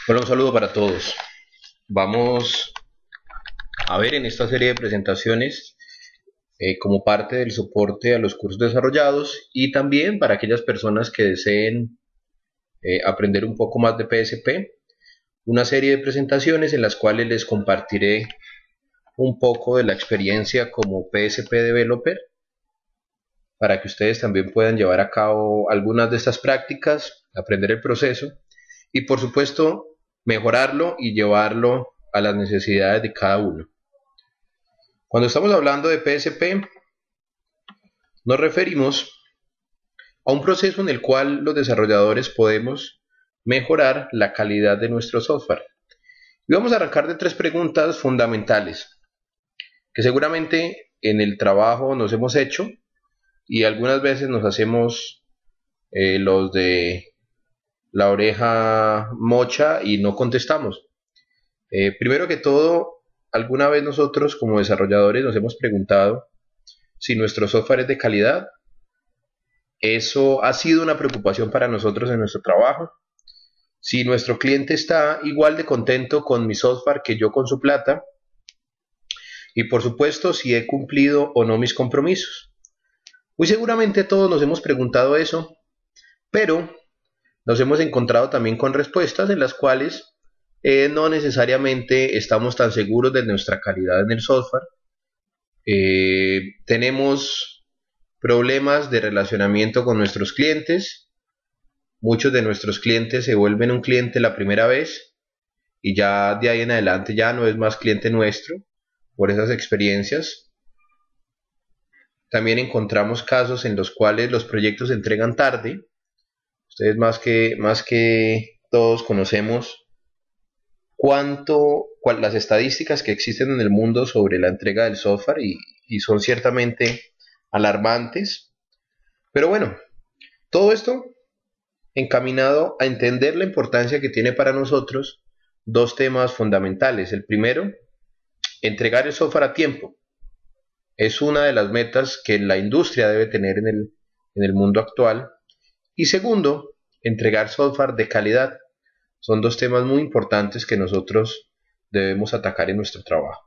Hola, un saludo para todos. Vamos a ver en esta serie de presentaciones como parte del soporte a los cursos desarrollados y también para aquellas personas que deseen aprender un poco más de PSP, una serie de presentaciones en las cuales les compartiré un poco de la experiencia como PSP developer para que ustedes también puedan llevar a cabo algunas de estas prácticas, aprender el proceso y por supuesto mejorarlo y llevarlo a las necesidades de cada uno. Cuando estamos hablando de PSP, nos referimos a un proceso en el cual los desarrolladores podemos mejorar la calidad de nuestro software. Y vamos a arrancar de tres preguntas fundamentales que seguramente en el trabajo nos hemos hecho y algunas veces nos hacemos los de la oreja mocha y no contestamos. Primero que todo, alguna vez nosotros como desarrolladores nos hemos preguntado si nuestro software es de calidad. Eso ha sido una preocupación para nosotros en nuestro trabajo. Si nuestro cliente está igual de contento con mi software que yo con su plata. Y por supuesto, si he cumplido o no mis compromisos. Muy seguramente todos nos hemos preguntado eso, pero nos hemos encontrado también con respuestas en las cuales no necesariamente estamos tan seguros de nuestra calidad en el software. Tenemos problemas de relacionamiento con nuestros clientes. Muchos de nuestros clientes se vuelven un cliente la primera vez y ya de ahí en adelante ya no es más cliente nuestro por esas experiencias. También encontramos casos en los cuales los proyectos se entregan tarde. Ustedes más que todos conocemos las estadísticas que existen en el mundo sobre la entrega del software y son ciertamente alarmantes. Pero bueno, todo esto encaminado a entender la importancia que tiene para nosotros dos temas fundamentales. El primero, entregar el software a tiempo. Es una de las metas que la industria debe tener en el mundo actual. Y segundo, entregar software de calidad. Son dos temas muy importantes que nosotros debemos atacar en nuestro trabajo.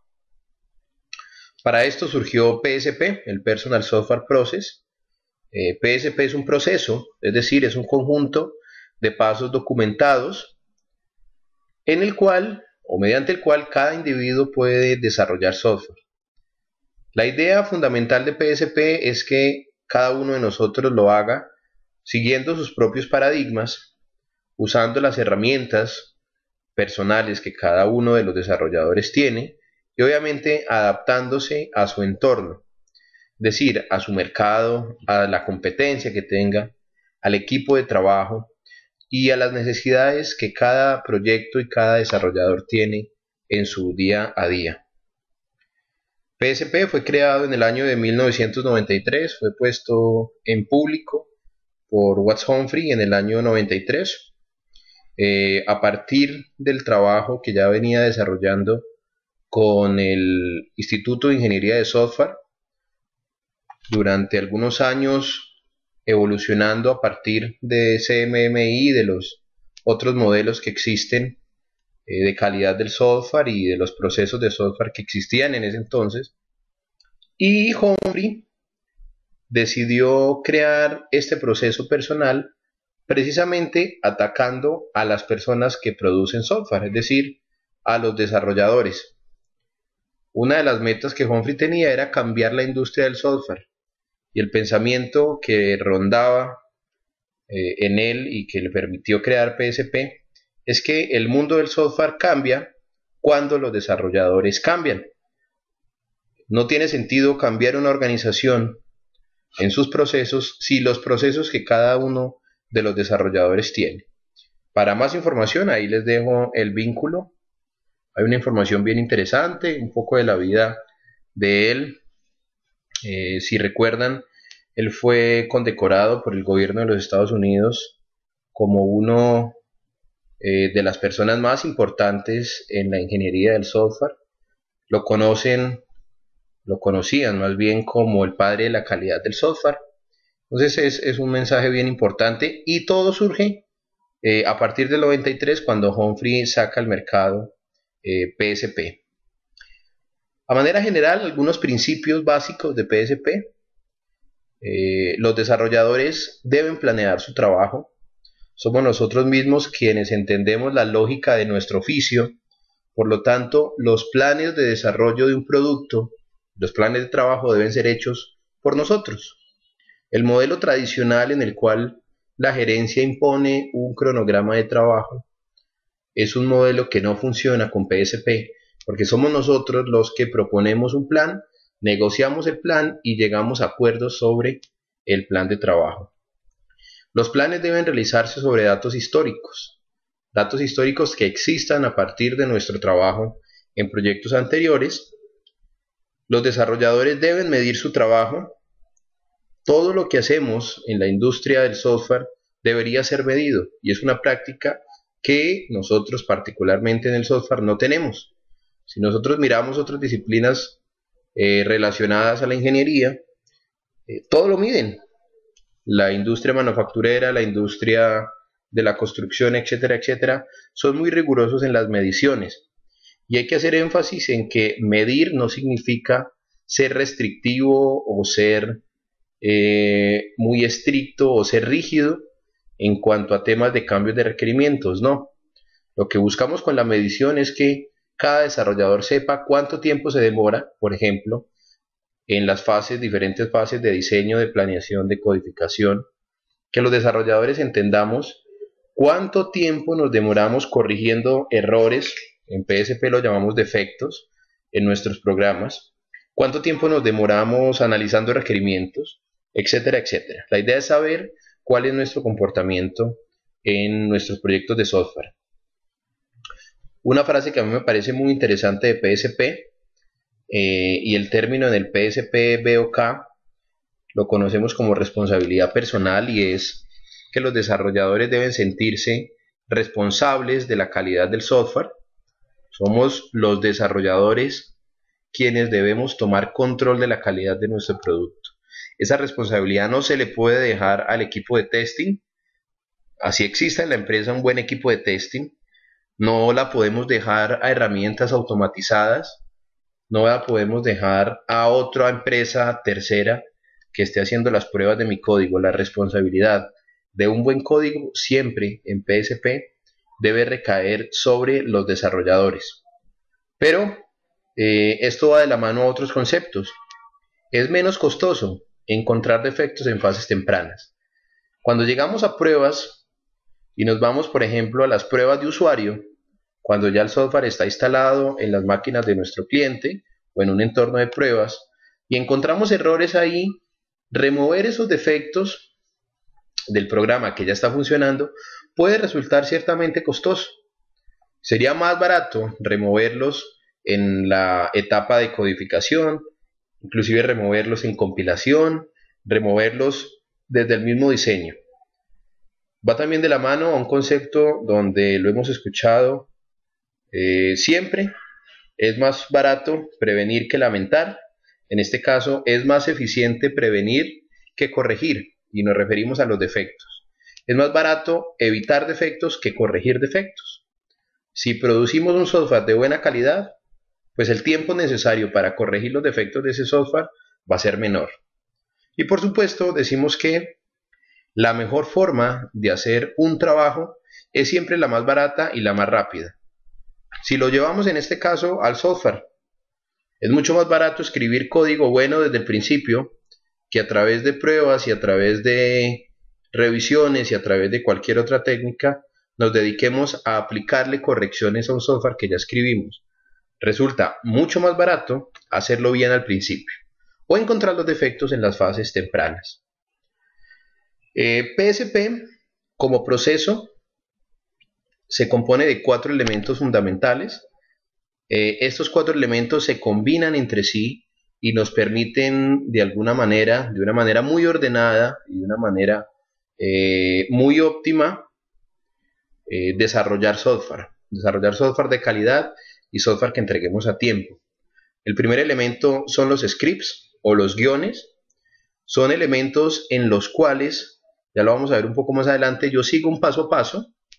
Para esto surgió PSP, el Personal Software Process. PSP es un proceso, es decir, es un conjunto de pasos documentados en el cual o mediante el cual cada individuo puede desarrollar software. La idea fundamental de PSP es que cada uno de nosotros lo haga siguiendo sus propios paradigmas, usando las herramientas personales que cada uno de los desarrolladores tiene y obviamente adaptándose a su entorno, es decir, a su mercado, a la competencia que tenga, al equipo de trabajo y a las necesidades que cada proyecto y cada desarrollador tiene en su día a día. PSP fue creado en el año de 1993, fue puesto en público por Watts Humphrey en el año 93, a partir del trabajo que ya venía desarrollando con el Instituto de Ingeniería de Software durante algunos años, evolucionando a partir de CMMI, de los otros modelos que existen de calidad del software y de los procesos de software que existían en ese entonces. Y Humphrey decidió crear este proceso personal precisamente atacando a las personas que producen software, es decir, a los desarrolladores. Una de las metas que Humphrey tenía era cambiar la industria del software y el pensamiento que rondaba en él y que le permitió crear PSP es que el mundo del software cambia cuando los desarrolladores cambian. No tiene sentido cambiar una organización en sus procesos si los procesos que cada uno de los desarrolladores tiene. Para más información, ahí les dejo el vínculo. Hay una información bien interesante, un poco de la vida de él. Si recuerdan, él fue condecorado por el gobierno de los Estados Unidos como uno de las personas más importantes en la ingeniería del software. Lo conocían más bien como el padre de la calidad del software. Entonces es un mensaje bien importante y todo surge a partir del 93, cuando Humphrey saca al mercado PSP. A manera general, algunos principios básicos de PSP. Los desarrolladores deben planear su trabajo. Somos nosotros mismos quienes entendemos la lógica de nuestro oficio. Por lo tanto, los planes de desarrollo de un producto, los planes de trabajo deben ser hechos por nosotros. El modelo tradicional en el cual la gerencia impone un cronograma de trabajo es un modelo que no funciona con PSP, porque somos nosotros los que proponemos un plan, negociamos el plan y llegamos a acuerdos sobre el plan de trabajo. Los planes deben realizarse sobre datos históricos que existan a partir de nuestro trabajo en proyectos anteriores. Los desarrolladores deben medir su trabajo. Todo lo que hacemos en la industria del software debería ser medido, y es una práctica que nosotros particularmente en el software no tenemos. Si nosotros miramos otras disciplinas relacionadas a la ingeniería, todo lo miden. La industria manufacturera, la industria de la construcción, etcétera, etcétera, son muy rigurosos en las mediciones. Y hay que hacer énfasis en que medir no significa ser restrictivo o ser muy estricto o ser rígido en cuanto a temas de cambios de requerimientos, no. Lo que buscamos con la medición es que cada desarrollador sepa cuánto tiempo se demora, por ejemplo, en las diferentes fases de diseño, de planeación, de codificación, que los desarrolladores entendamos cuánto tiempo nos demoramos corrigiendo errores, en PSP lo llamamos defectos, en nuestros programas, cuánto tiempo nos demoramos analizando requerimientos, etcétera, etcétera. La idea es saber cuál es nuestro comportamiento en nuestros proyectos de software. Una frase que a mí me parece muy interesante de PSP, y el término en el PSP BOK lo conocemos como responsabilidad personal, y es que los desarrolladores deben sentirse responsables de la calidad del software. Somos los desarrolladores quienes debemos tomar control de la calidad de nuestro producto. Esa responsabilidad no se le puede dejar al equipo de testing. Así exista en la empresa un buen equipo de testing, no la podemos dejar a herramientas automatizadas, no la podemos dejar a otra empresa tercera que esté haciendo las pruebas de mi código. La responsabilidad de un buen código siempre en PSP debe recaer sobre los desarrolladores. Pero esto va de la mano a otros conceptos. Es menos costoso encontrar defectos en fases tempranas. Cuando llegamos a pruebas y nos vamos, por ejemplo, a las pruebas de usuario, cuando ya el software está instalado en las máquinas de nuestro cliente o en un entorno de pruebas y encontramos errores ahí, remover esos defectos del programa que ya está funcionando puede resultar ciertamente costoso. Sería más barato removerlos en la etapa de codificación, inclusive removerlos en compilación, removerlos desde el mismo diseño. Va también de la mano a un concepto donde lo hemos escuchado siempre: es más barato prevenir que lamentar. En este caso es más eficiente prevenir que corregir, y nos referimos a los defectos. Es más barato evitar defectos que corregir defectos. Si producimos un software de buena calidad, pues el tiempo necesario para corregir los defectos de ese software va a ser menor. Y por supuesto decimos que la mejor forma de hacer un trabajo es siempre la más barata y la más rápida. Si lo llevamos en este caso al software, es mucho más barato escribir código bueno desde el principio que a través de pruebas y a través de revisiones y a través de cualquier otra técnica nos dediquemos a aplicarle correcciones a un software que ya escribimos. Resulta mucho más barato hacerlo bien al principio o encontrar los defectos en las fases tempranas. PSP como proceso se compone de 4 elementos fundamentales. Estos 4 elementos se combinan entre sí y nos permiten de una manera muy ordenada y de una manera muy óptima desarrollar software de calidad y software que entreguemos a tiempo. El primer elemento son los scripts o los guiones. Son elementos en los cuales, ya lo vamos a ver un poco más adelante, yo sigo un paso a paso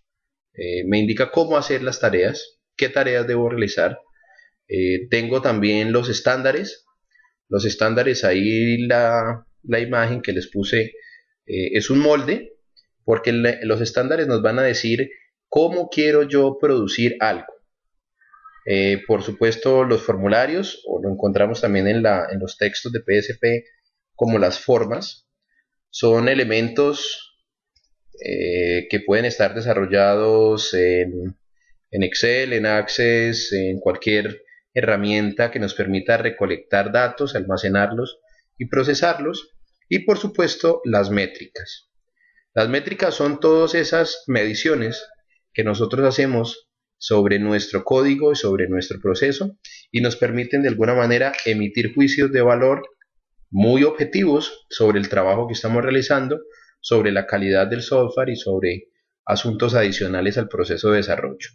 me indica cómo hacer las tareas, qué tareas debo realizar. Tengo también los estándares. Los estándares, ahí la imagen que les puse es un molde, porque los estándares nos van a decir cómo quiero yo producir algo. Por supuesto, los formularios, o lo encontramos también en los textos de PSP, como las formas, son elementos que pueden estar desarrollados en Excel, en Access, en cualquier herramienta que nos permita recolectar datos, almacenarlos y procesarlos. Y por supuesto, las métricas. Las métricas son todas esas mediciones que nosotros hacemos sobre nuestro código y sobre nuestro proceso, y nos permiten de alguna manera emitir juicios de valor muy objetivos sobre el trabajo que estamos realizando, sobre la calidad del software y sobre asuntos adicionales al proceso de desarrollo.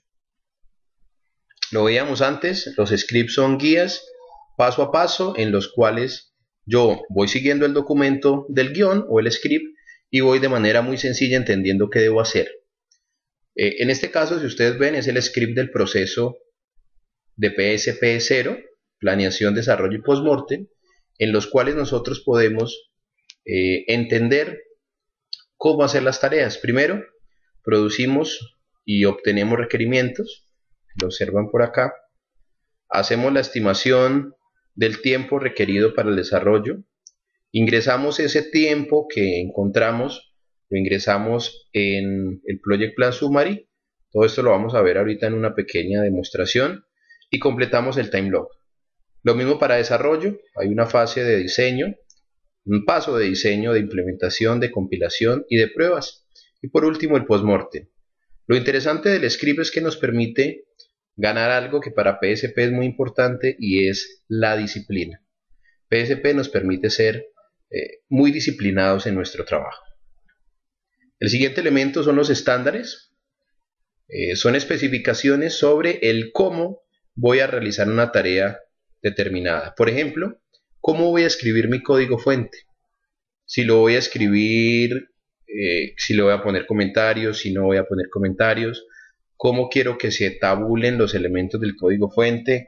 Lo veíamos antes, los scripts son guías paso a paso en los cuales yo voy siguiendo el documento del guión o el script y voy de manera muy sencilla entendiendo qué debo hacer. En este caso, si ustedes ven, es el script del proceso de PSP 0, planeación, desarrollo y postmortem, en los cuales nosotros podemos entender cómo hacer las tareas. Primero, producimos y obtenemos requerimientos, lo observan por acá. Hacemos la estimación del tiempo requerido para el desarrollo. Ingresamos ese tiempo que encontramos, lo ingresamos en el Project Plan Summary. Todo esto lo vamos a ver ahorita en una pequeña demostración. Y completamos el time log. Lo mismo para desarrollo. Hay una fase de diseño, un paso de diseño, de implementación, de compilación y de pruebas. Y por último, el postmortem. Lo interesante del script es que nos permite ganar algo que para PSP es muy importante, y es la disciplina. PSP nos permite ser muy disciplinados en nuestro trabajo. El siguiente elemento son los estándares. Son especificaciones sobre el cómo voy a realizar una tarea determinada. Por ejemplo, cómo voy a escribir mi código fuente. Si lo voy a escribir, si le voy a poner comentarios, si no voy a poner comentarios, cómo quiero que se tabulen los elementos del código fuente.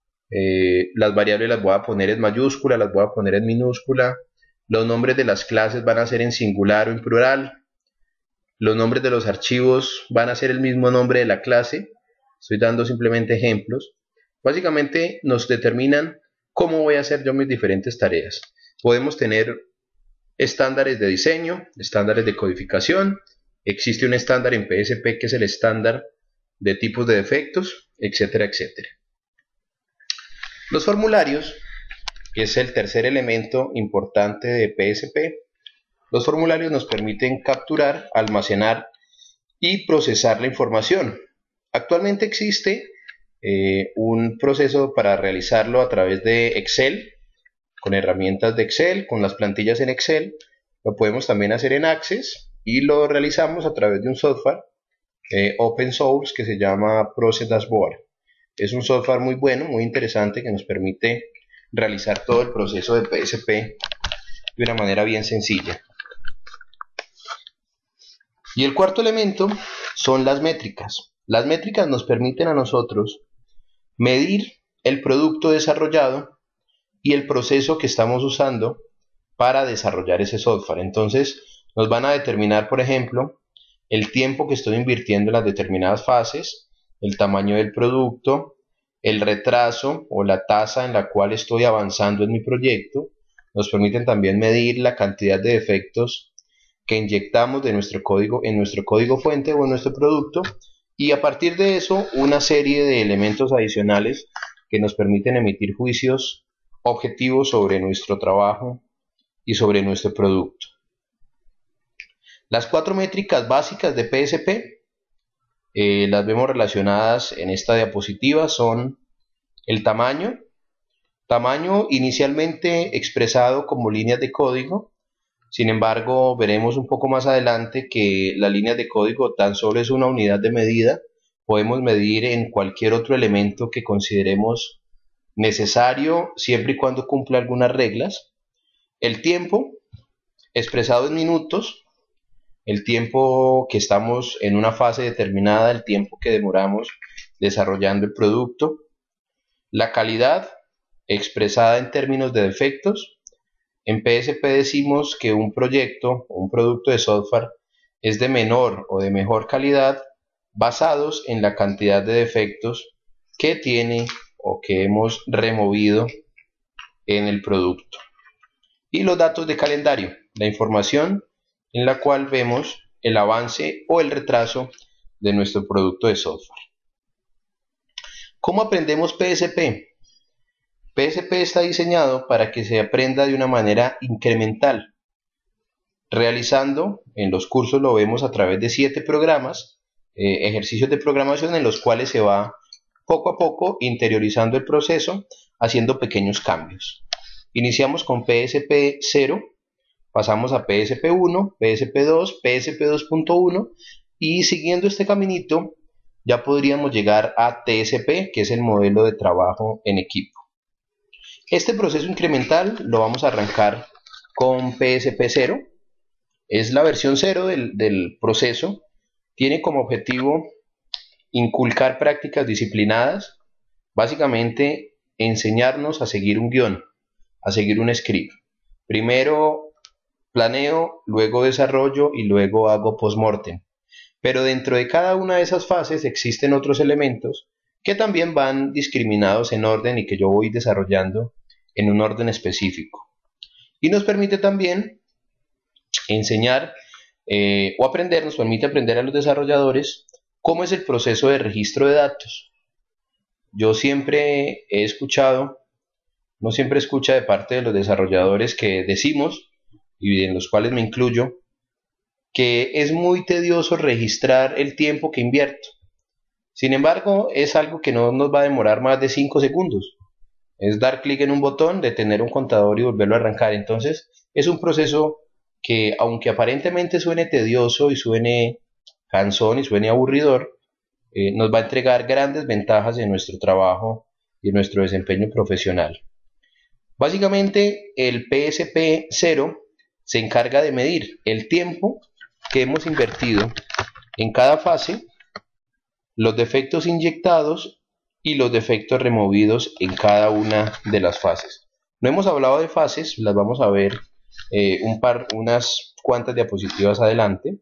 Las variables las voy a poner en mayúscula, las voy a poner en minúscula. Los nombres de las clases van a ser en singular o en plural. Los nombres de los archivos van a ser el mismo nombre de la clase. Estoy dando simplemente ejemplos. Básicamente nos determinan cómo voy a hacer yo mis diferentes tareas. Podemos tener estándares de diseño, estándares de codificación. Existe un estándar en PSP que es el estándar de tipos de defectos, etcétera, etcétera. Los formularios, que es el tercer elemento importante de PSP. Los formularios nos permiten capturar, almacenar y procesar la información. Actualmente existe un proceso para realizarlo a través de Excel, con herramientas de Excel, con las plantillas en Excel. Lo podemos también hacer en Access y lo realizamos a través de un software open source que se llama Process Dashboard. Es un software muy bueno, muy interesante, que nos permite realizar todo el proceso de PSP de una manera bien sencilla. Y el cuarto elemento son las métricas. Las métricas nos permiten a nosotros medir el producto desarrollado y el proceso que estamos usando para desarrollar ese software. Entonces nos van a determinar, por ejemplo, el tiempo que estoy invirtiendo en las determinadas fases, el tamaño del producto, el retraso o la tasa en la cual estoy avanzando en mi proyecto. Nos permiten también medir la cantidad de defectos que inyectamos de nuestro código en nuestro código fuente o en nuestro producto, y a partir de eso una serie de elementos adicionales que nos permiten emitir juicios objetivos sobre nuestro trabajo y sobre nuestro producto. Las cuatro métricas básicas de PSP las vemos relacionadas en esta diapositiva. Son el tamaño inicialmente expresado como líneas de código. Sin embargo, veremos un poco más adelante que la línea de código tan solo es una unidad de medida. Podemos medir en cualquier otro elemento que consideremos necesario, siempre y cuando cumpla algunas reglas. El tiempo, expresado en minutos. el tiempo que estamos en una fase determinada, el tiempo que demoramos desarrollando el producto, la calidad expresada en términos de defectos. En PSP decimos que un proyecto o un producto de software es de menor o de mejor calidad basados en la cantidad de defectos que tiene o que hemos removido en el producto. Y los datos de calendario, la información en la cual vemos el avance o el retraso de nuestro producto de software. ¿Cómo aprendemos PSP? PSP está diseñado para que se aprenda de una manera incremental, realizando, en los cursos lo vemos a través de 7 programas, ejercicios de programación en los cuales se va poco a poco interiorizando el proceso, haciendo pequeños cambios. Iniciamos con PSP 0, pasamos a PSP 1, PSP 2, PSP 2.1 y siguiendo este caminito ya podríamos llegar a TSP, que es el modelo de trabajo en equipo. Este proceso incremental lo vamos a arrancar con PSP 0, es la versión 0 del proceso, tiene como objetivo inculcar prácticas disciplinadas, básicamente enseñarnos a seguir un guión, a seguir un script. Primero planeo, luego desarrollo y luego hago post-mortem. Pero dentro de cada una de esas fases existen otros elementos que también van discriminados en orden y que yo voy desarrollando en un orden específico. Y nos permite también enseñar o aprender, nos permite aprender a los desarrolladores cómo es el proceso de registro de datos. Yo siempre he escuchado, no siempre escucha de parte de los desarrolladores que decimos, y en los cuales me incluyo, que es muy tedioso registrar el tiempo que invierto. Sin embargo, es algo que no nos va a demorar más de 5 segundos. Es dar clic en un botón, detener un contador y volverlo a arrancar. Entonces, es un proceso que, aunque aparentemente suene tedioso y suene cansón y suene aburridor, nos va a entregar grandes ventajas en nuestro trabajo y en nuestro desempeño profesional. Básicamente, el PSP 0 se encarga de medir el tiempo que hemos invertido en cada fase, los defectos inyectados y los defectos removidos en cada una de las fases. No hemos hablado de fases, las vamos a ver unas cuantas diapositivas adelante.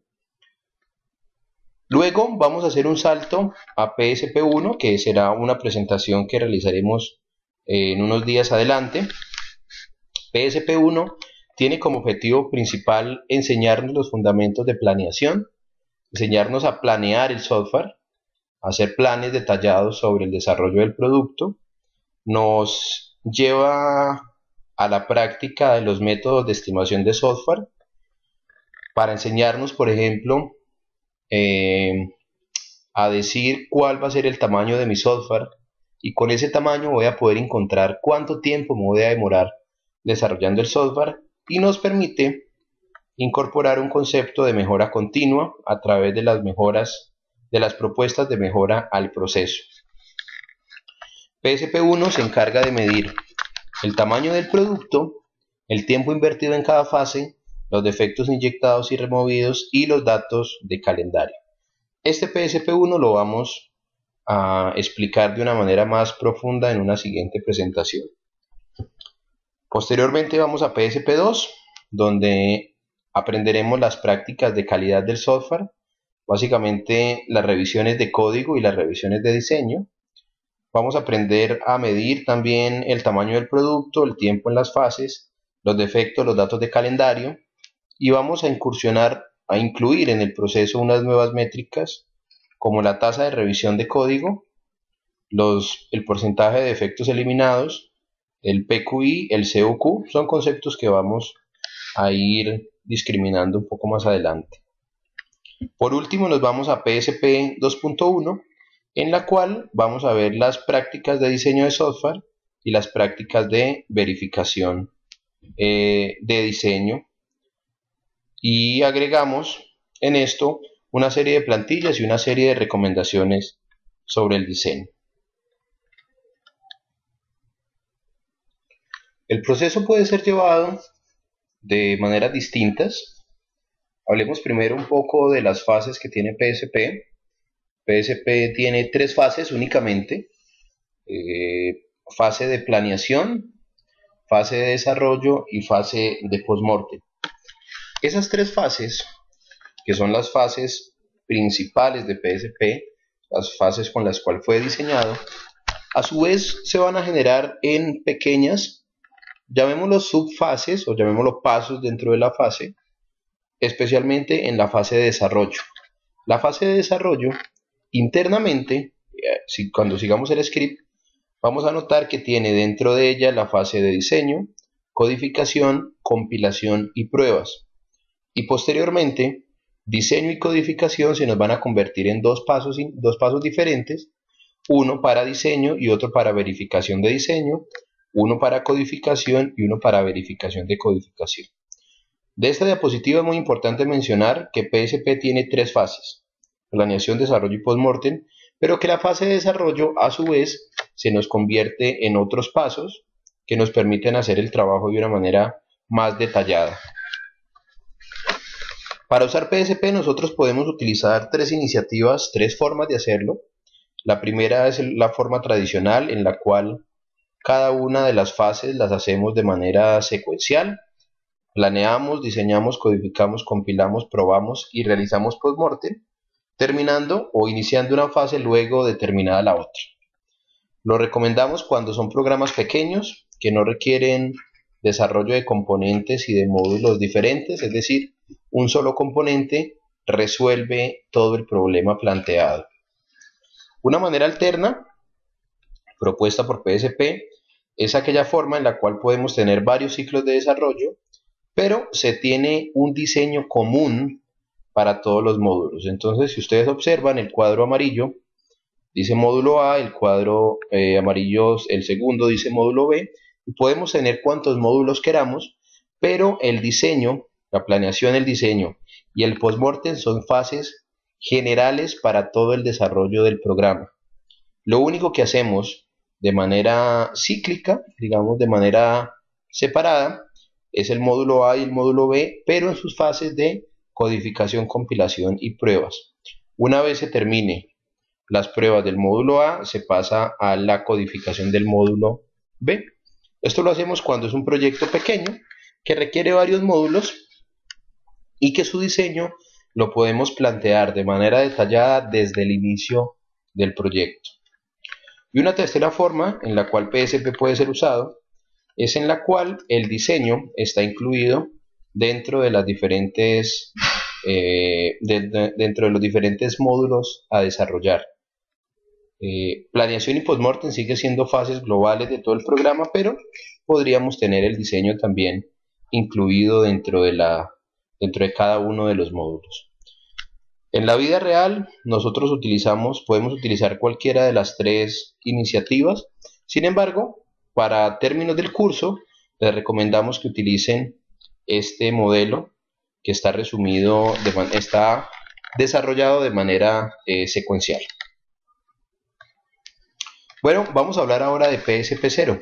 Luego vamos a hacer un salto a PSP 1, que será una presentación que realizaremos en unos días adelante. PSP 1 tiene como objetivo principal enseñarnos los fundamentos de planeación, enseñarnos a planear el software, hacer planes detallados sobre el desarrollo del producto. Nos lleva a la práctica de los métodos de estimación de software para enseñarnos, por ejemplo, a decir cuál va a ser el tamaño de mi software, y con ese tamaño voy a poder encontrar cuánto tiempo me voy a demorar desarrollando el software, y nos permite incorporar un concepto de mejora continua a través de las mejoras, de las propuestas de mejora al proceso. PSP 1 se encarga de medir el tamaño del producto, el tiempo invertido en cada fase, los defectos inyectados y removidos y los datos de calendario. Este PSP 1 lo vamos a explicar de una manera más profunda en una siguiente presentación. Posteriormente vamos a PSP 2, donde aprenderemos las prácticas de calidad del software, básicamente las revisiones de código y las revisiones de diseño. Vamos a aprender a medir también el tamaño del producto, el tiempo en las fases, los defectos, los datos de calendario, y vamos a incursionar a incluir en el proceso unas nuevas métricas como la tasa de revisión de código, el porcentaje de defectos eliminados, el PQI, el COQ. Son conceptos que vamos a ir discriminando un poco más adelante. Por último nos vamos a PSP 2.1, en la cual vamos a ver las prácticas de diseño de software y las prácticas de verificación de diseño, y agregamos en esto una serie de plantillas y una serie de recomendaciones sobre el diseño. El proceso puede ser llevado de maneras distintas. Hablemos primero un poco de las fases que tiene PSP. PSP tiene 3 fases únicamente. Fase de planeación, fase de desarrollo y fase de postmortem. Esas 3 fases, que son las fases principales de PSP, las fases con las cuales fue diseñado, a su vez se van a generar en pequeñas, llamémoslo subfases o llamémoslo pasos dentro de la fase, especialmente en la fase de desarrollo. La fase de desarrollo, internamente, cuando sigamos el script, vamos a notar que tiene dentro de ella la fase de diseño, codificación, compilación y pruebas. Y posteriormente, diseño y codificación se nos van a convertir en dos pasos diferentes, uno para diseño y otro para verificación de diseño, uno para codificación y uno para verificación de codificación. De esta diapositiva es muy importante mencionar que PSP tiene 3 fases, planeación, desarrollo y postmortem, pero que la fase de desarrollo a su vez se nos convierte en otros pasos que nos permiten hacer el trabajo de una manera más detallada. Para usar PSP nosotros podemos utilizar 3 iniciativas, 3 formas de hacerlo. La primera es la forma tradicional, en la cual cada una de las fases las hacemos de manera secuencial. Planeamos, diseñamos, codificamos, compilamos, probamos y realizamos postmortem, terminando o iniciando una fase luego de terminada la otra. Lo recomendamos cuando son programas pequeños que no requieren desarrollo de componentes y de módulos diferentes, es decir, un solo componente resuelve todo el problema planteado. Una manera alterna propuesta por PSP es aquella forma en la cual podemos tener varios ciclos de desarrollo, pero se tiene un diseño común para todos los módulos. Entonces, si ustedes observan, el cuadro amarillo dice módulo A, el cuadro amarillo, el segundo, dice módulo B, y podemos tener cuantos módulos queramos, pero el diseño, la planeación, el diseño y el postmortem son fases generales para todo el desarrollo del programa. Lo único que hacemos de manera cíclica, digamos de manera separada, es el módulo A y el módulo B, pero en sus fases de codificación, compilación y pruebas. Una vez se termine las pruebas del módulo A, se pasa a la codificación del módulo B. Esto lo hacemos cuando es un proyecto pequeño que requiere varios módulos y que su diseño lo podemos plantear de manera detallada desde el inicio del proyecto. Y una tercera forma en la cual PSP puede ser usado es en la cual el diseño está incluido dentro de las diferentes dentro de los diferentes módulos a desarrollar. Planeación y postmortem sigue siendo fases globales de todo el programa, pero podríamos tener el diseño también incluido dentro de cada uno de los módulos. En la vida real nosotros podemos utilizar cualquiera de las 3 iniciativas. Sin embargo, para términos del curso les recomendamos que utilicen este modelo que está está desarrollado de manera secuencial. Bueno, vamos a hablar ahora de PSP0.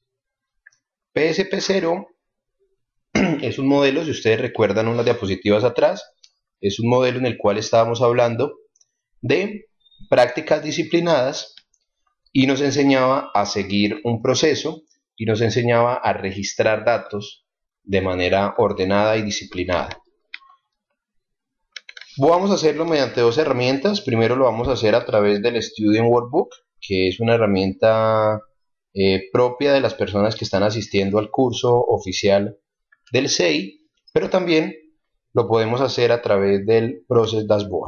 PSP0 es un modelo, si ustedes recuerdan unas diapositivas atrás, es un modelo en el cual estábamos hablando de prácticas disciplinadas y nos enseñaba a seguir un proceso y nos enseñaba a registrar datos de manera ordenada y disciplinada. Vamos a hacerlo mediante 2 herramientas. Primero lo vamos a hacer a través del Student Workbook, que es una herramienta propia de las personas que están asistiendo al curso oficial del SEI, pero también lo podemos hacer a través del Process Dashboard.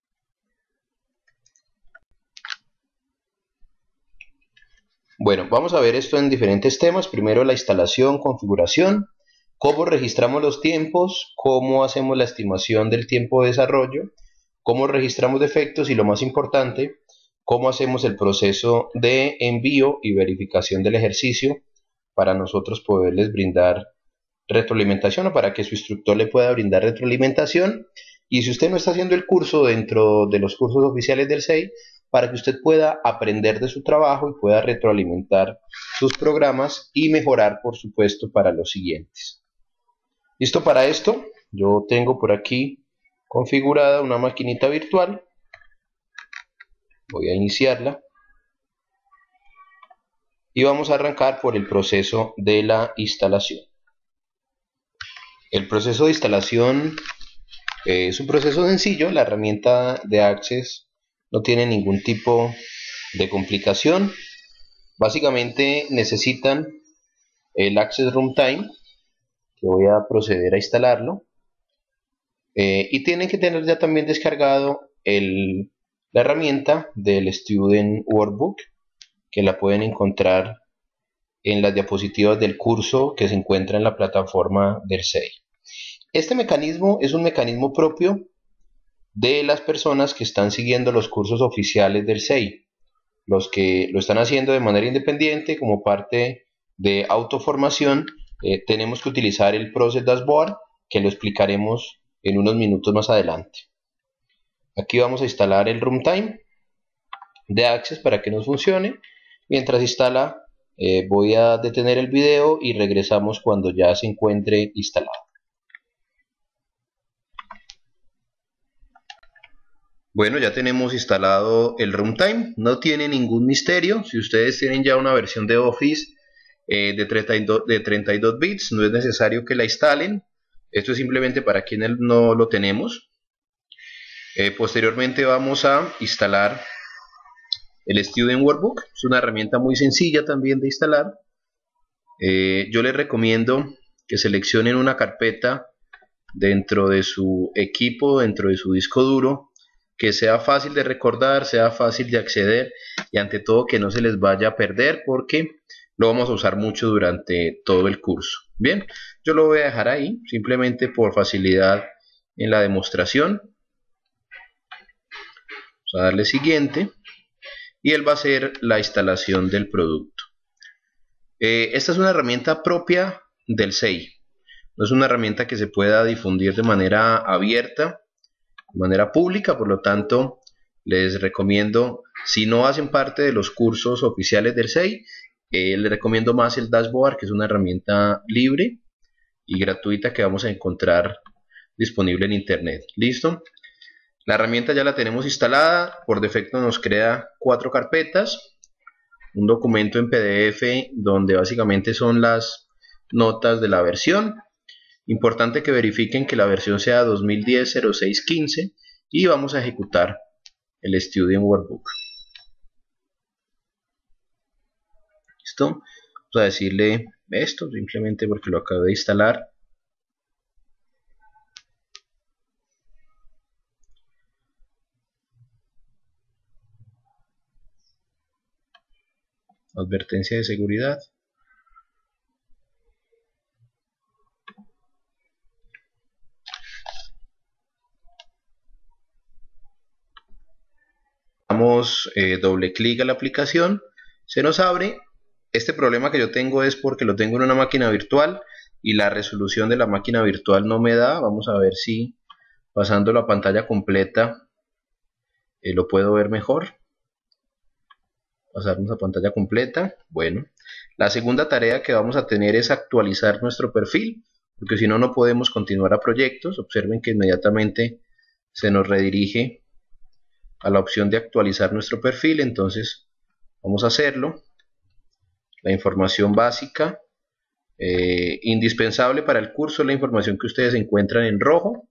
Bueno, vamos a ver esto en diferentes temas. Primero la instalación, configuración, cómo registramos los tiempos, cómo hacemos la estimación del tiempo de desarrollo, cómo registramos defectos y lo más importante, cómo hacemos el proceso de envío y verificación del ejercicio para nosotros poderles brindar retroalimentación o para que su instructor le pueda brindar retroalimentación. Y si usted no está haciendo el curso dentro de los cursos oficiales del SEI, para que usted pueda aprender de su trabajo y pueda retroalimentar sus programas y mejorar, por supuesto, para los siguientes. ¿Listo para esto? Yo tengo por aquí configurada una maquinita virtual. Voy a iniciarla y vamos a arrancar por el proceso de la instalación. El proceso de instalación es un proceso sencillo. La herramienta de Access no tiene ningún tipo de complicación. Básicamente necesitan el Access Runtime, que voy a proceder a instalarlo, y tienen que tener ya también descargado la herramienta del Student Workbook, que la pueden encontrar en las diapositivas del curso que se encuentra en la plataforma del SEI. Este mecanismo es un mecanismo propio de las personas que están siguiendo los cursos oficiales del SEI. Los que lo están haciendo de manera independiente como parte de autoformación, tenemos que utilizar el Process Dashboard, que lo explicaremos en unos minutos más adelante. Aquí vamos a instalar el Runtime de Access para que nos funcione. Mientras instala, voy a detener el video y regresamos cuando ya se encuentre instalado. Bueno, ya tenemos instalado el Runtime. No tiene ningún misterio. Si ustedes tienen ya una versión de Office de 32 bits, no es necesario que la instalen. Esto es simplemente para quienes no lo tenemos. Posteriormente vamos a instalar el Student Workbook. Es una herramienta muy sencilla también de instalar. Yo les recomiendo que seleccionen una carpeta dentro de su equipo, dentro de su disco duro, que sea fácil de recordar, sea fácil de acceder y ante todo que no se les vaya a perder, porque lo vamos a usar mucho durante todo el curso. Bien, yo lo voy a dejar ahí simplemente por facilidad en la demostración. Vamos a darle siguiente y él va a hacer la instalación del producto. Esta es una herramienta propia del SEI. No es una herramienta que se pueda difundir de manera abierta, de manera pública. Por lo tanto, les recomiendo, si no hacen parte de los cursos oficiales del SEI, les recomiendo más el Dashboard, que es una herramienta libre y gratuita que vamos a encontrar disponible en internet. ¿Listo? La herramienta ya la tenemos instalada. Por defecto nos crea 4 carpetas, un documento en PDF donde básicamente son las notas de la versión. Importante que verifiquen que la versión sea 2010-06-15 y vamos a ejecutar el Student Workbook. ¿Listo? Vamos a decirle esto simplemente porque lo acabé de instalar. Advertencia de seguridad. Damos doble clic a la aplicación, se nos abre. Este problema que yo tengo es porque lo tengo en una máquina virtual y la resolución de la máquina virtual no me da. Vamos a ver si pasando la pantalla completa lo puedo ver mejor. Pasarnos a pantalla completa. Bueno, la segunda tarea que vamos a tener es actualizar nuestro perfil, porque si no, no podemos continuar a proyectos. Observen que inmediatamente se nos redirige a la opción de actualizar nuestro perfil. Entonces vamos a hacerlo. La información básica indispensable para el curso es la información que ustedes encuentran en rojo.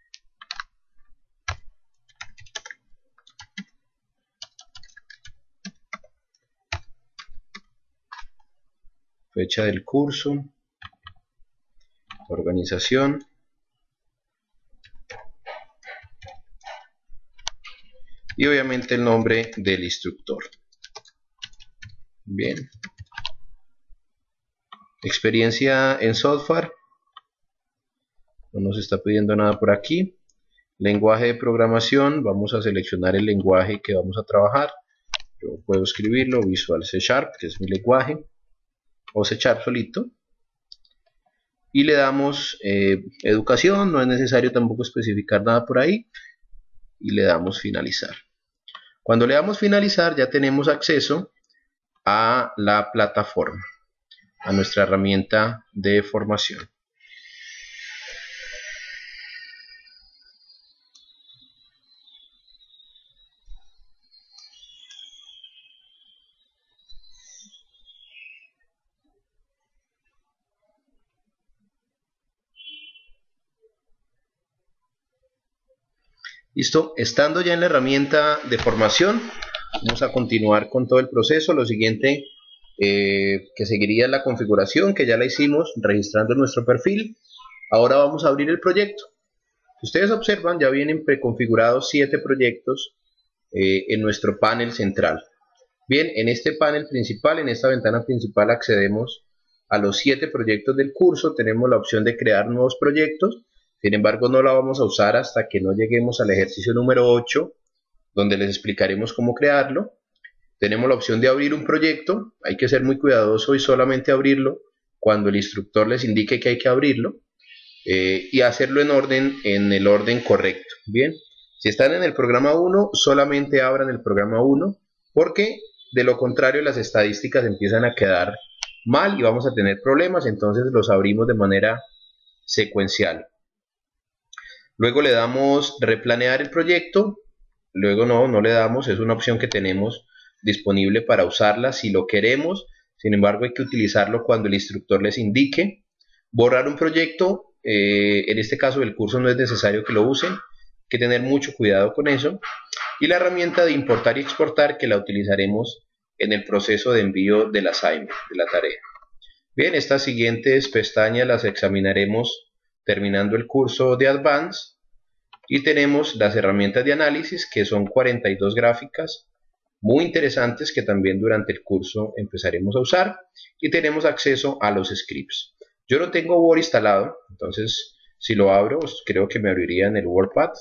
Fecha del curso, organización, y obviamente el nombre del instructor. Bien. Experiencia en software. No nos está pidiendo nada por aquí. Lenguaje de programación. Vamos a seleccionar el lenguaje que vamos a trabajar. Yo puedo escribirlo, Visual C#, que es mi lenguaje, o C# solito. Y le damos educación. No es necesario tampoco especificar nada por ahí. Y le damos finalizar. Cuando le damos finalizar, ya tenemos acceso a la plataforma, a nuestra herramienta de formación. Listo, estando ya en la herramienta de formación, vamos a continuar con todo el proceso. Lo siguiente que seguiría es la configuración, que ya la hicimos registrando nuestro perfil. Ahora vamos a abrir el proyecto. Ustedes observan, ya vienen preconfigurados 7 proyectos en nuestro panel central. Bien, en este panel principal, en esta ventana principal, accedemos a los 7 proyectos del curso. Tenemos la opción de crear nuevos proyectos. Sin embargo, no la vamos a usar hasta que no lleguemos al ejercicio número 8, donde les explicaremos cómo crearlo. Tenemos la opción de abrir un proyecto. Hay que ser muy cuidadoso y solamente abrirlo cuando el instructor les indique que hay que abrirlo. Y hacerlo en el orden correcto. Bien, si están en el programa 1, solamente abran el programa 1, porque de lo contrario las estadísticas empiezan a quedar mal y vamos a tener problemas. Entonces los abrimos de manera secuencial. Luego le damos replanear el proyecto. Luego no le damos, es una opción que tenemos disponible para usarla si lo queremos. Sin embargo, hay que utilizarlo cuando el instructor les indique. Borrar un proyecto, en este caso del curso no es necesario que lo usen, hay que tener mucho cuidado con eso. Y la herramienta de importar y exportar, que la utilizaremos en el proceso de envío del assignment, de la tarea. Bien, estas siguientes pestañas las examinaremos terminando el curso de Advanced. Y tenemos las herramientas de análisis, que son 42 gráficas muy interesantes que también durante el curso empezaremos a usar. Y tenemos acceso a los scripts. Yo no tengo Word instalado, entonces si lo abro, pues creo que me abriría en el WordPad.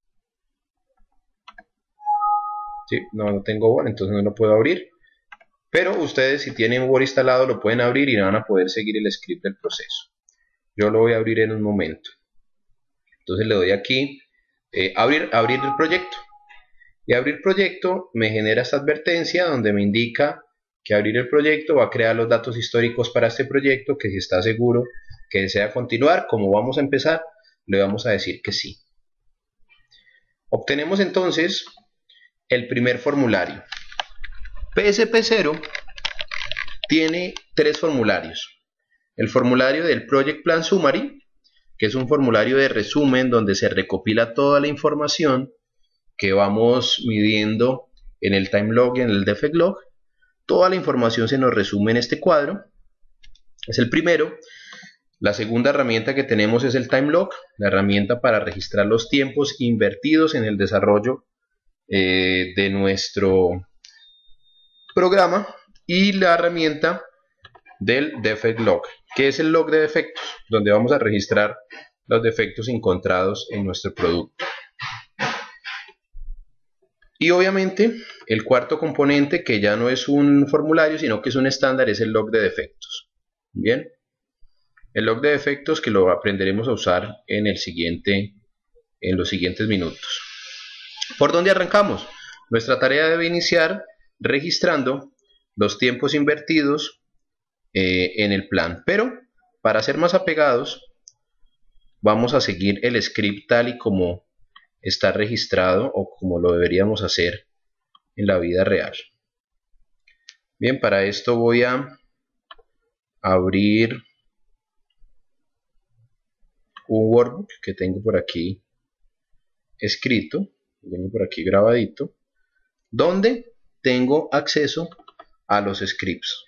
Sí, no tengo Word, entonces no lo puedo abrir. Pero ustedes, si tienen Word instalado, lo pueden abrir y van a poder seguir el script del proceso. Yo lo voy a abrir en un momento. Entonces le doy aquí, abrir el proyecto. Y abrir proyecto me genera esta advertencia donde me indica que abrir el proyecto va a crear los datos históricos para este proyecto, que si está seguro que desea continuar, como vamos a empezar, le vamos a decir que sí. Obtenemos entonces el primer formulario. PSP0 tiene 3 formularios. El formulario del Project Plan Summary, que es un formulario de resumen donde se recopila toda la información que vamos midiendo en el time log y en el defect log. Toda la información se nos resume en este cuadro. Es el primero. La segunda herramienta que tenemos es el time log, la herramienta para registrar los tiempos invertidos en el desarrollo de nuestro programa, y la herramienta del defect log, que es el log de defectos, donde vamos a registrar los defectos encontrados en nuestro producto. Y obviamente el cuarto componente, que ya no es un formulario sino que es un estándar, es el log de defectos. Bien, el log de defectos que lo aprenderemos a usar en los siguientes minutos. ¿Por dónde arrancamos? Nuestra tarea debe iniciar registrando los tiempos invertidos en el plan, pero para ser más apegados vamos a seguir el script tal y como está registrado o como lo deberíamos hacer en la vida real. Bien, para esto voy a abrir un workbook que tengo por aquí escrito, tengo por aquí grabadito, donde tengo acceso a los scripts.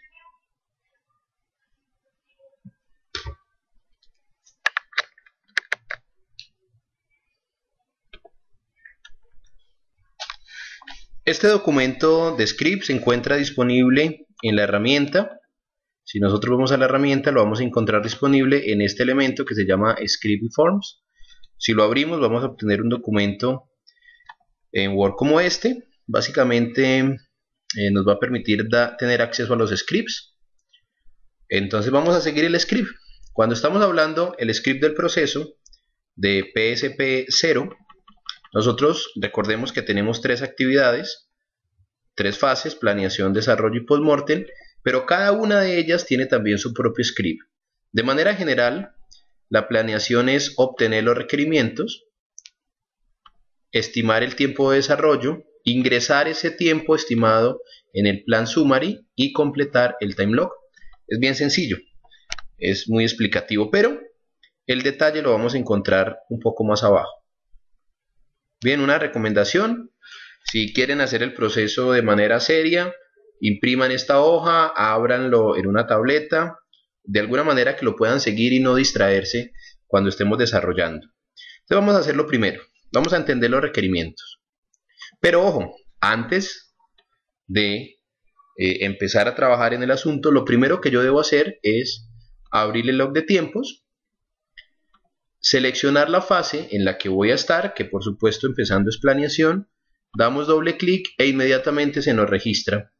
Este documento de script se encuentra disponible en la herramienta. Si nosotros vamos a la herramienta, lo vamos a encontrar disponible en este elemento que se llama Script Forms. Si lo abrimos, vamos a obtener un documento en Word como este. Básicamente nos va a permitir tener acceso a los scripts. Entonces vamos a seguir el script. Cuando estamos hablando el script del proceso de PSP0, nosotros recordemos que tenemos 3 actividades, 3 fases: planeación, desarrollo y postmortem, pero cada una de ellas tiene también su propio script. De manera general, la planeación es obtener los requerimientos, estimar el tiempo de desarrollo, ingresar ese tiempo estimado en el plan summary y completar el time log. Es bien sencillo, es muy explicativo, pero el detalle lo vamos a encontrar un poco más abajo. Bien, una recomendación: si quieren hacer el proceso de manera seria, impriman esta hoja, ábranlo en una tableta, de alguna manera que lo puedan seguir y no distraerse cuando estemos desarrollando. Entonces vamos a hacer lo primero, vamos a entender los requerimientos. Pero ojo, antes de empezar a trabajar en el asunto, lo primero que yo debo hacer es abrir el log de tiempos, seleccionar la fase en la que voy a estar, que por supuesto empezando es planeación, damos doble clic e inmediatamente se nos registra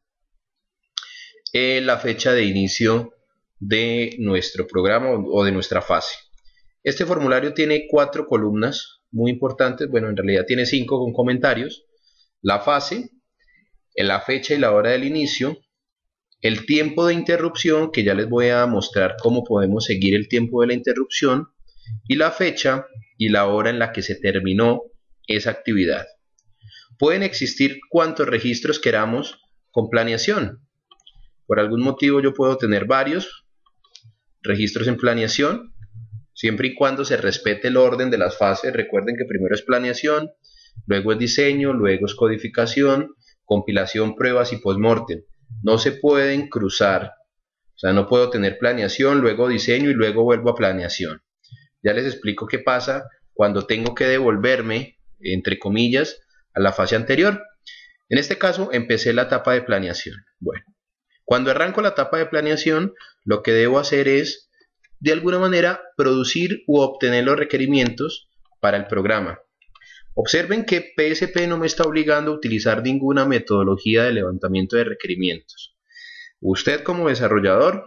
la fecha de inicio de nuestro programa o de nuestra fase. Este formulario tiene 4 columnas muy importantes, bueno, en realidad tiene 5 con comentarios: la fase, la fecha y la hora del inicio, el tiempo de interrupción, que ya les voy a mostrar cómo podemos seguir el tiempo de la interrupción, y la fecha y la hora en la que se terminó esa actividad. Pueden existir cuantos registros queramos con planeación. Por algún motivo yo puedo tener varios registros en planeación, siempre y cuando se respete el orden de las fases. Recuerden que primero es planeación, luego es diseño, luego es codificación, compilación, pruebas y postmortem. No se pueden cruzar, o sea, no puedo tener planeación, luego diseño y luego vuelvo a planeación. Ya les explico qué pasa cuando tengo que devolverme, entre comillas, a la fase anterior. En este caso empecé la etapa de planeación. Bueno, cuando arranco la etapa de planeación, lo que debo hacer es, de alguna manera, producir u obtener los requerimientos para el programa. Observen que PSP no me está obligando a utilizar ninguna metodología de levantamiento de requerimientos. Usted como desarrollador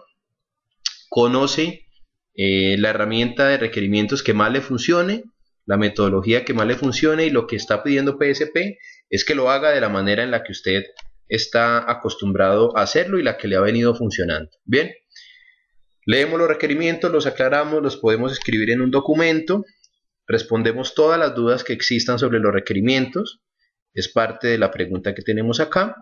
conoce la herramienta de requerimientos que más le funcione, la metodología que más le funcione, y lo que está pidiendo PSP es que lo haga de la manera en la que usted está acostumbrado a hacerlo y la que le ha venido funcionando. Bien, leemos los requerimientos, los aclaramos, los podemos escribir en un documento, respondemos todas las dudas que existan sobre los requerimientos, es parte de la pregunta que tenemos acá.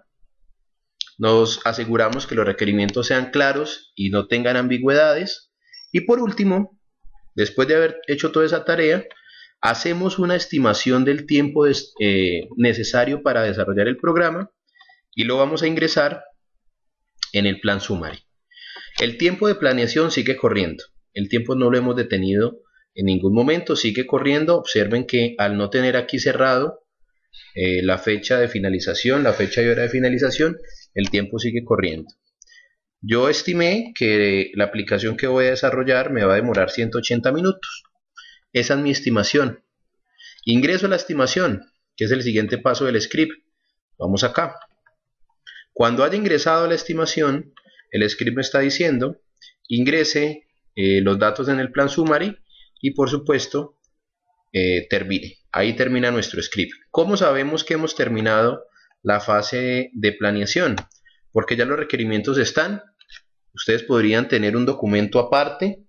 Nos aseguramos que los requerimientos sean claros y no tengan ambigüedades. Y por último, después de haber hecho toda esa tarea, hacemos una estimación del tiempo necesario para desarrollar el programa y lo vamos a ingresar en el plan summary. El tiempo de planeación sigue corriendo, el tiempo no lo hemos detenido en ningún momento, sigue corriendo. Observen que al no tener aquí cerrado la fecha de finalización, la fecha y hora de finalización, el tiempo sigue corriendo. Yo estimé que la aplicación que voy a desarrollar me va a demorar 180 minutos. Esa es mi estimación. Ingreso la estimación, que es el siguiente paso del script. Vamos acá. Cuando haya ingresado la estimación, el script me está diciendo: ingrese los datos en el plan summary y por supuesto termine. Ahí termina nuestro script. ¿Cómo sabemos que hemos terminado la fase de planeación? Porque ya los requerimientos están. Ustedes podrían tener un documento aparte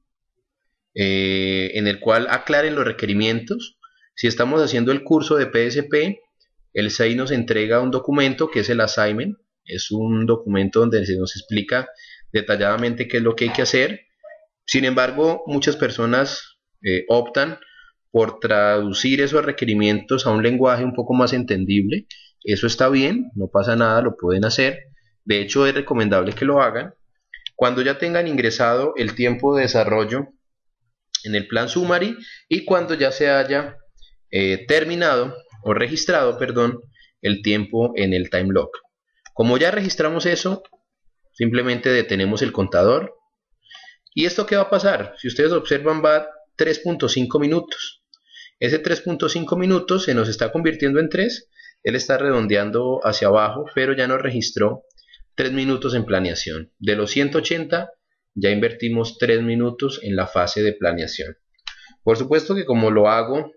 en el cual aclaren los requerimientos. Si estamos haciendo el curso de PSP, el SEI nos entrega un documento que es el assignment. Es un documento donde se nos explica detalladamente qué es lo que hay que hacer. Sin embargo, muchas personas optan por traducir esos requerimientos a un lenguaje un poco más entendible. Eso está bien, no pasa nada, lo pueden hacer. De hecho, es recomendable que lo hagan. Cuando ya tengan ingresado el tiempo de desarrollo en el plan summary y cuando ya se haya terminado o registrado, perdón, el tiempo en el time log. Como ya registramos eso, simplemente detenemos el contador. ¿Y esto qué va a pasar? Si ustedes observan, va 3.5 minutos. Ese 3.5 minutos se nos está convirtiendo en 3. Él está redondeando hacia abajo, pero ya nos registró 3 minutos en planeación. De los 180, ya invertimos 3 minutos en la fase de planeación. Por supuesto que como lo hago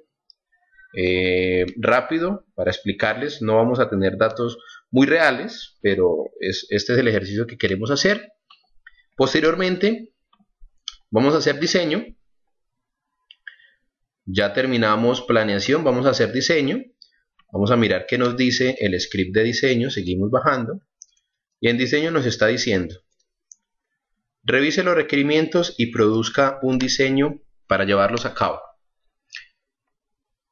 rápido para explicarles, no vamos a tener datos muy reales, pero este es el ejercicio que queremos hacer. Posteriormente vamos a hacer diseño. Ya terminamos planeación, vamos a hacer diseño. Vamos a mirar qué nos dice el script de diseño. Seguimos bajando y en diseño nos está diciendo: revise los requerimientos y produzca un diseño para llevarlos a cabo.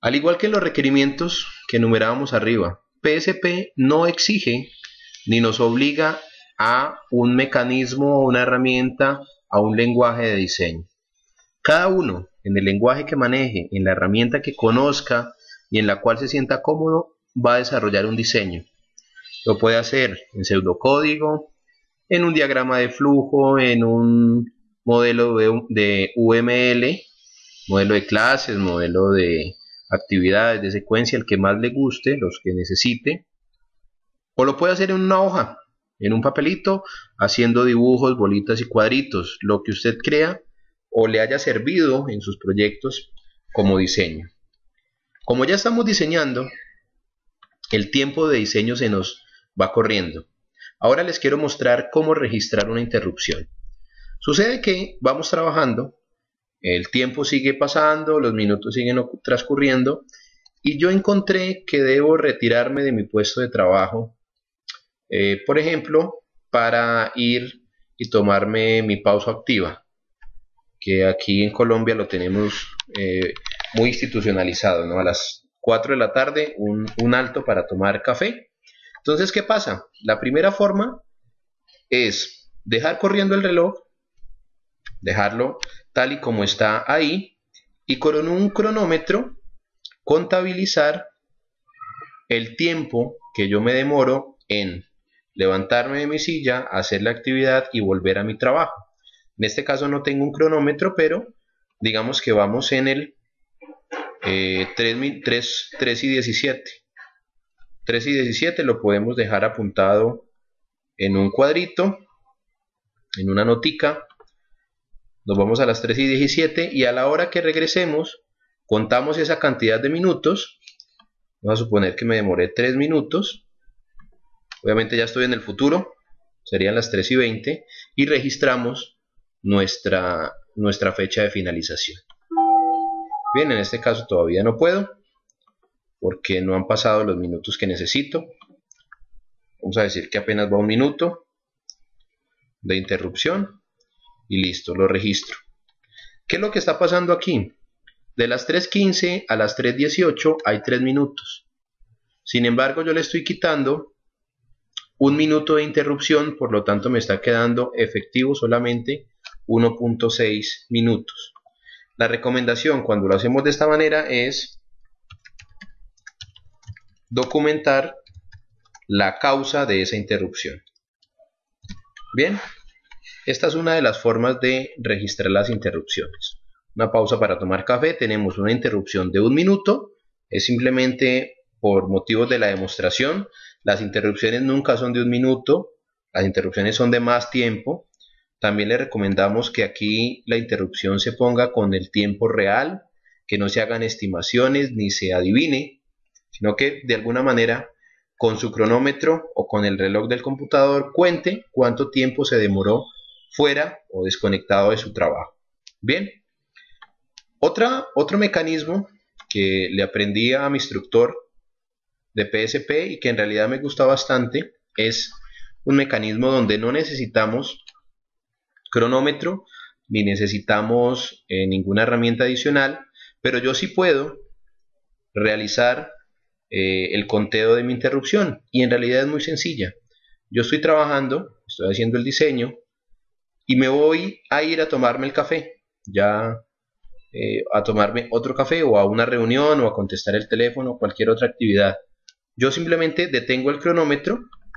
Al igual que los requerimientos que enumerábamos arriba, PSP no exige ni nos obliga a un mecanismo, una herramienta, a un lenguaje de diseño. Cada uno, en el lenguaje que maneje, en la herramienta que conozca y en la cual se sienta cómodo, va a desarrollar un diseño. Lo puede hacer en pseudocódigo, en un diagrama de flujo, en un modelo de UML, modelo de clases, modelo de actividades, de secuencia, el que más le guste, los que necesite. O lo puede hacer en una hoja, en un papelito, haciendo dibujos, bolitas y cuadritos, lo que usted crea o le haya servido en sus proyectos como diseño. Como ya estamos diseñando, el tiempo de diseño se nos va corriendo. Ahora les quiero mostrar cómo registrar una interrupción. Sucede que vamos trabajando, el tiempo sigue pasando, los minutos siguen transcurriendo y yo encontré que debo retirarme de mi puesto de trabajo, por ejemplo, para ir y tomarme mi pausa activa, que aquí en Colombia lo tenemos muy institucionalizado, ¿no? A las 4 de la tarde un alto para tomar café. Entonces, ¿qué pasa? La primera forma es dejar corriendo el reloj, dejarlo tal y como está ahí, y con un cronómetro contabilizar el tiempo que yo me demoro en levantarme de mi silla, hacer la actividad y volver a mi trabajo. En este caso no tengo un cronómetro, pero digamos que vamos en el 3 y 17. 3 y 17 lo podemos dejar apuntado en un cuadrito, en una notica. Nos vamos a las 3 y 17 y a la hora que regresemos contamos esa cantidad de minutos. Vamos a suponer que me demoré 3 minutos. Obviamente ya estoy en el futuro, serían las 3 y 20 y registramos nuestra fecha de finalización. Bien, en este caso todavía no puedo porque no han pasado los minutos que necesito. Vamos a decir que apenas va un minuto de interrupción y listo, lo registro. ¿Qué es lo que está pasando aquí? De las 3:15 a las 3:18 hay 3 minutos. Sin embargo, yo le estoy quitando un minuto de interrupción, por lo tanto me está quedando efectivo solamente 1.6 minutos. La recomendación cuando lo hacemos de esta manera es documentar la causa de esa interrupción. Bien, esta es una de las formas de registrar las interrupciones. Una pausa para tomar café, tenemos una interrupción de 1 minuto, es simplemente por motivos de la demostración. Las interrupciones nunca son de 1 minuto, las interrupciones son de más tiempo. También le recomendamos que aquí la interrupción se ponga con el tiempo real, que no se hagan estimaciones ni se adivine, sino que de alguna manera con su cronómetro o con el reloj del computador cuente cuánto tiempo se demoró fuera o desconectado de su trabajo. Bien, otro mecanismo que le aprendí a mi instructor de PSP y que en realidad me gusta bastante es un mecanismo donde no necesitamos cronómetro ni necesitamos ninguna herramienta adicional, pero yo sí puedo realizar el conteo de mi interrupción y en realidad es muy sencilla. Yo estoy trabajando, estoy haciendo el diseño y me voy a ir a tomarme el café, a tomarme otro café o a una reunión o a contestar el teléfono o cualquier otra actividad. Yo simplemente detengo el cronómetro,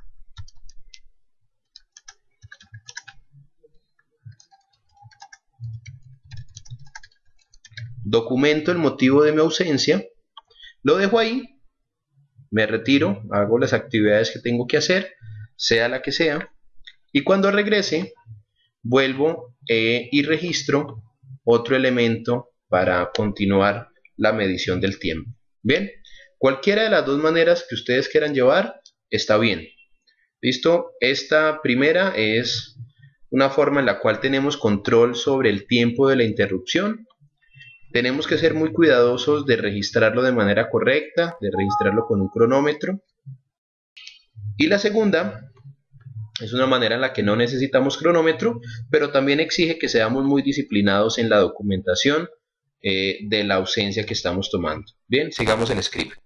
documento el motivo de mi ausencia, lo dejo ahí, me retiro, hago las actividades que tengo que hacer, sea la que sea, y cuando regrese vuelvo y registro otro elemento para continuar la medición del tiempo. Bien, cualquiera de las dos maneras que ustedes quieran llevar está bien. ¿Listo? Esta primera es una forma en la cual tenemos control sobre el tiempo de la interrupción. Tenemos que ser muy cuidadosos de registrarlo de manera correcta, de registrarlo con un cronómetro. Y la segunda es una manera en la que no necesitamos cronómetro, pero también exige que seamos muy disciplinados en la documentación de la ausencia que estamos tomando. Bien, sigamos el script.